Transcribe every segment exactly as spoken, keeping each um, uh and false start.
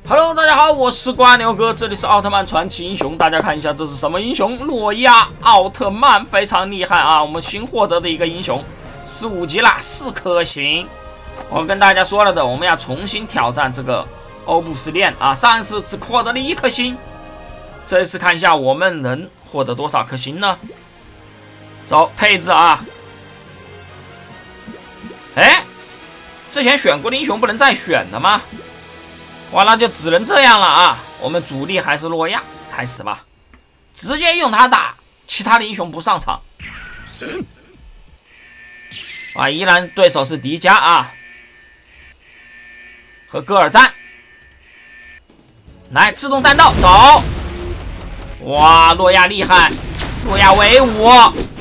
Hello， 大家好，我是瓜牛哥，这里是奥特曼传奇英雄。大家看一下，这是什么英雄？诺亚奥特曼，非常厉害啊！我们新获得的一个英雄，十五级啦，四颗星。我跟大家说了的，我们要重新挑战这个欧布斯链啊！上一次只获得了一颗星，这一次看一下我们能获得多少颗星呢？走，配置啊！哎，之前选过的英雄不能再选了吗？哇，那就只能这样了啊！我们主力还是诺亚，开始吧，直接用他打，其他的英雄不上场。啊，依然对手是迪迦啊，和戈尔赞。来，自动战斗，走！哇，诺亚厉害，诺亚威武，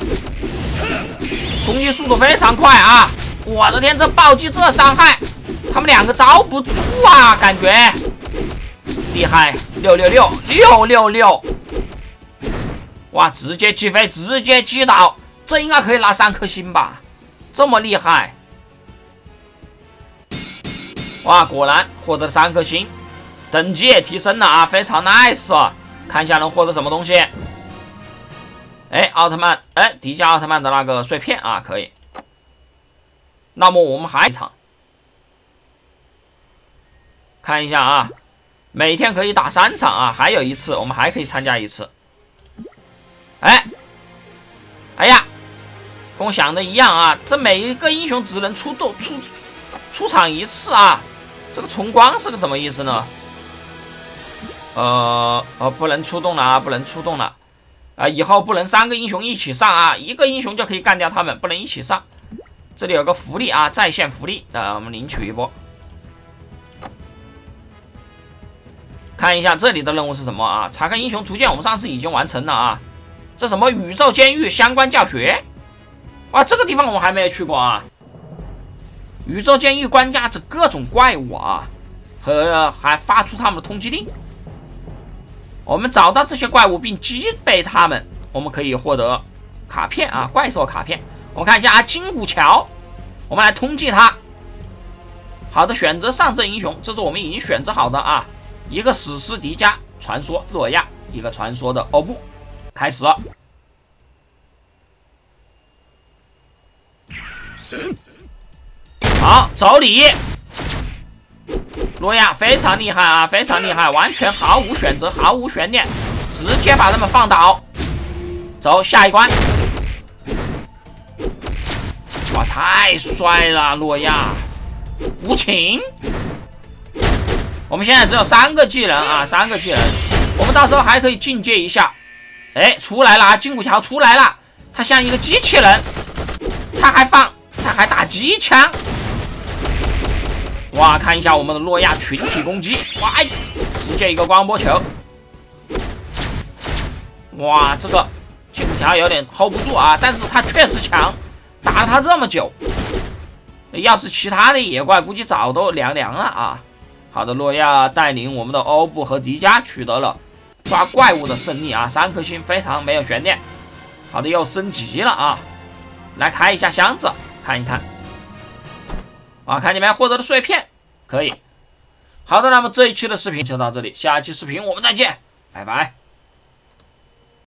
攻击速度非常快啊！我的天，这暴击这伤害！他们两个招不住啊，感觉厉害，六六六六六六，哇！直接击飞，直接击倒，这应该可以拿三颗星吧？这么厉害，哇！果然获得了三颗星，等级也提升了啊，非常 nice 啊！看一下能获得什么东西？哎，奥特曼，哎，迪迦奥特曼的那个碎片啊，可以。那么我们还一场。看一下啊，每天可以打三场啊，还有一次我们还可以参加一次。哎，哎呀，跟我想的一样啊，这每一个英雄只能出动出出场一次啊，这个重光是个什么意思呢？呃呃，不能出动了啊，不能出动了啊，以后不能三个英雄一起上啊，一个英雄就可以干掉他们，不能一起上。这里有个福利啊，在线福利，啊，我们领取一波。看一下这里的任务是什么啊？查看英雄图鉴，我们上次已经完成了啊。这什么宇宙监狱相关教学？哇，这个地方我们还没有去过啊。宇宙监狱关押着各种怪物啊，和还发出他们的通缉令。我们找到这些怪物并击败他们，我们可以获得卡片啊，怪兽卡片。我们看一下啊，金骨桥，我们来通缉它。好的，选择上阵英雄，这是我们已经选择好的啊。一个史诗迪迦，传说诺亚，一个传说的欧布，开始。好，走你！诺亚非常厉害啊，非常厉害，完全毫无选择，毫无悬念，直接把他们放倒。走，下一关。哇，太帅了，诺亚！无情。我们现在只有三个技能啊，三个技能，我们到时候还可以进阶一下。哎，出来了啊，金骨桥出来了，它像一个机器人，它还放，它还打机枪。哇，看一下我们的诺亚群体攻击，哇，直接一个光波球。哇，这个金骨桥有点 hold 不住啊，但是它确实强，打了它这么久，要是其他的野怪，估计早都凉凉了啊。好的，诺亚带领我们的欧布和迪迦取得了抓怪物的胜利啊，三颗星，非常没有悬念。好的，又升级了啊！来开一下箱子，看一看。啊，看见没？获得的碎片可以。好的，那么这一期的视频就到这里，下一期视频我们再见，拜拜。